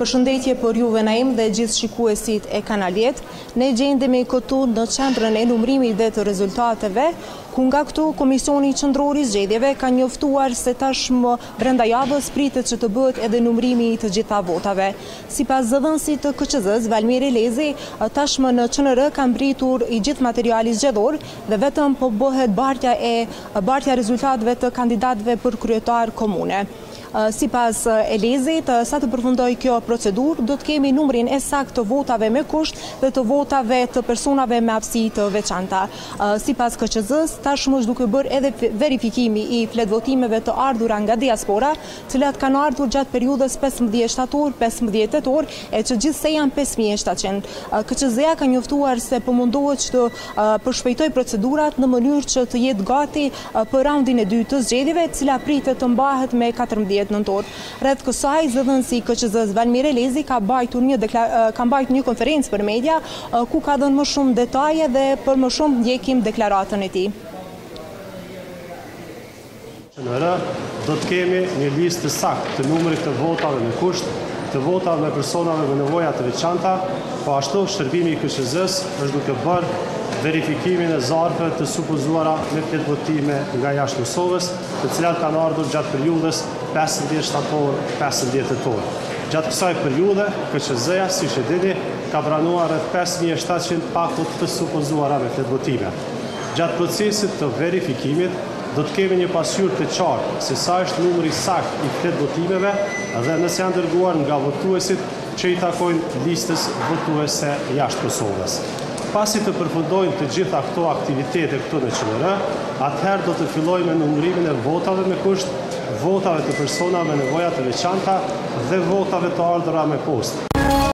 Përshëndetje për juve Naim dhe gjithë shikuesit e Kanal 10. Ne gjendemi këtu në qendrën e numrimit dhe të rezultateve, ku nga këtu Komisioni Qendror i Zgjedhjeve ka njoftuar se tashmë brenda javës pritet që të bëhet edhe numrimi i të gjitha votave. Sipas zëdhënësit të KQZ-s, Valmir Elezi, tashmë në QNR ka mbritur i gjithë materiali zgjedhor dhe vetëm po bëhet bartja rezultateve të kandidatëve për kryetar komune. Sipas Elezit, sa të përfundoj kjo procedurë, do të kemi numrin e saktë të votave me kusht dhe të votave të personave me aftësi të veçanta. Sipas KQZ-s, tashmë është duke bërë edhe verifikimi i fletvotimeve të ardhura nga diaspora, të cilat kanë ardhur gjatë periudhës 15 shtator-15 tetor, e që gjithsej janë 5700. KQZ-ja ka njoftuar se po mundohet që të përshpejtoj procedurat në mënyrë që të jetë gati për raundin e dytë të zgjedhjeve, e cila pritet të mbahet me 14 nëntor. Rreth kësaj, zëdhënësi i KQZ-s Valmir Elezi ka mbajtur një konferencë për media, ku ka dhënë më shumë detaje dhe për më shumë ndjekim deklaratën e tij. QNR do të kemi një listë të saktë të numrit të votave me kusht, të votave me personave me nevoja të veçanta, po ashtu shërbimi i KQZ-s është duke bërë verifikimin e zarfeve të supozuara me fletvotime nga jashtë Kosovës, të cilat kanë ardhur gjatë periudhës 15 shtator-15 tetor. Gjatë kësaj periudhe, KQZ-ja, siç e dini, ka pranuar rreth 5700 pakut të supozuara me fletvotime. Gjatë procesit të verifikimit, do të kemi një pasqyrë të qartë se sa është numri sakt i fletvotimeve dhe nëse janë dërguar nga votuesit që i takojnë listës votuese jashtë Kosovës. Pasi të përfundojnë të gjitha këto aktivitete këtu në QNR, atëherë do të fillojmë me numrimin e votave me kusht, votave të personave me nevoja të veçanta dhe votave të ardhura me postë.